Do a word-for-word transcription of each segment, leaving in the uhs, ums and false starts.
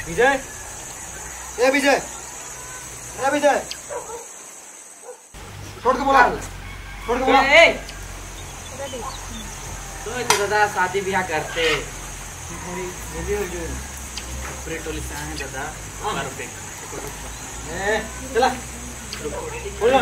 विजय, ए विजय, ए विजय, छोड़ के बोला, छोड़ के बोला। तो तो दादा शादी ब्याह करते टोली से आए दादा बार पे ए चला बोला।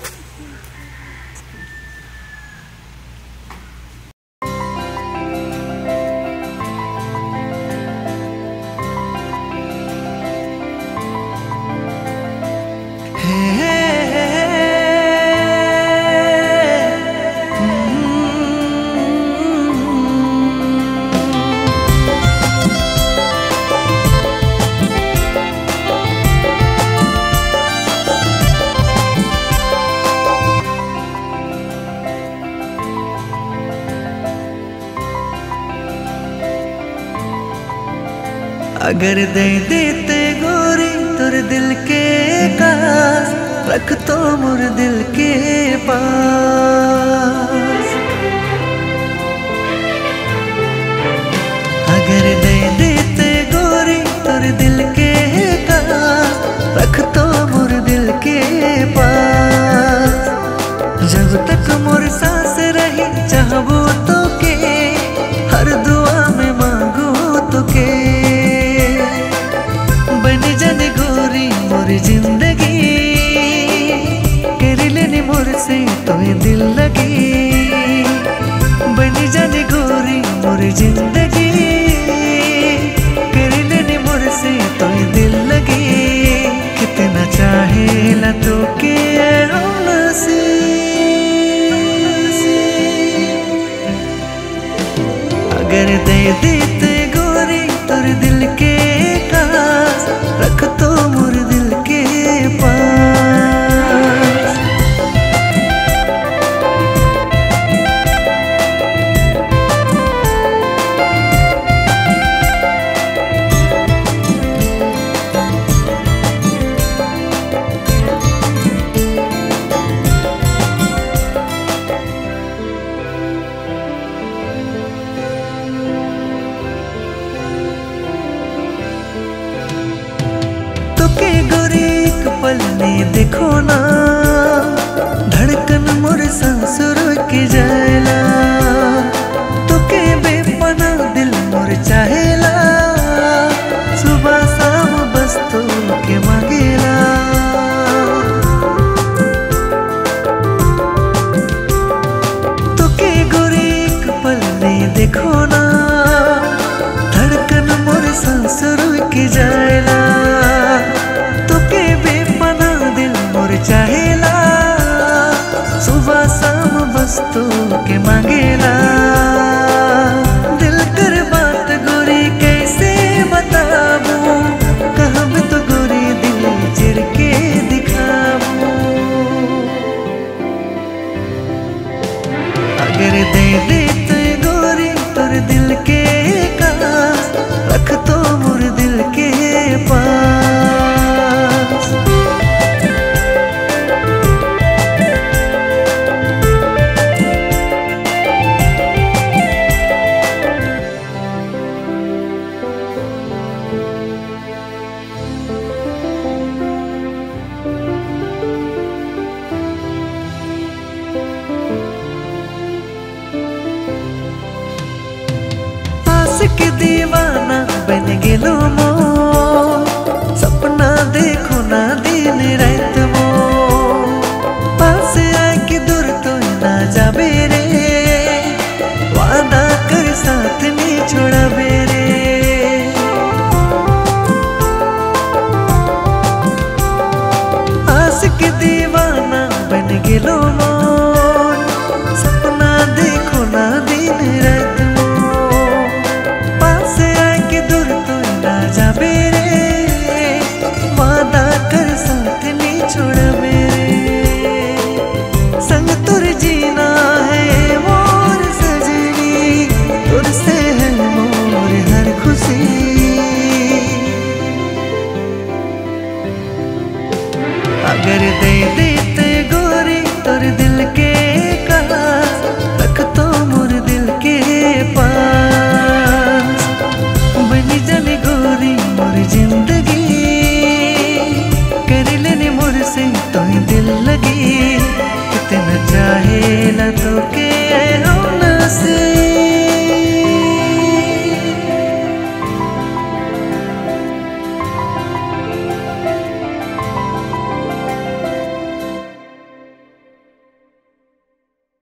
अगर दे देते गोरी तुर दिल के कास, रख तो मुर दिल के पास। अगर दे देते गोरी तुर दिल के कास, रख तो मुर दिल के पास। जब तक मुर सांस रही चाहबो तो के, हर दुआ में मांगो तो के। जन गोरी मोर जिंदगी कर लेने मोर से तो दिल लगी। बन जन गोरी मोर जिंदगी कर लेने मोर से तो दिल लगी। कितना चाहे ला तो के से अगर दे देते गोरी तुर दिल के कास, रख तो मुर दिल के पास। पल में देखो ना धड़कन मोर सांसुर के जायला। तो के बेपना दिल मोर चाहेला, सुबह शाम बस तो के मांगेला। तो के गोरी एक पल में देखो ना धड़कन मोर सांसुर के जायला। चाहेला सुबह शाम बस तो के मांगेला। दिल कर बात गोरी कैसे बताबू, कहब तो गोरी दिल चिर के दिखाबू। अगर दे देते गोरी तुर दिल के कास, रख तो मुर दिल के पास। के दीवाना बन गेलो मो, सपना देखो ना दिन रात मो। पास आके दूर तो ना जाबे रे, वादा कर साथ नहीं छोड़ा बेरे। आस के दीवाना बन गेलो मो, सपना देखो ना दिन रात। वादा कर साथ नहीं छोड़ मेरे, संग तुर जीना है मोर सजनी। तुर से है मोर हर खुशी। अगर दे देते गोरी तुर दिल के कास, रख तो मोर दिल के पास। बन जन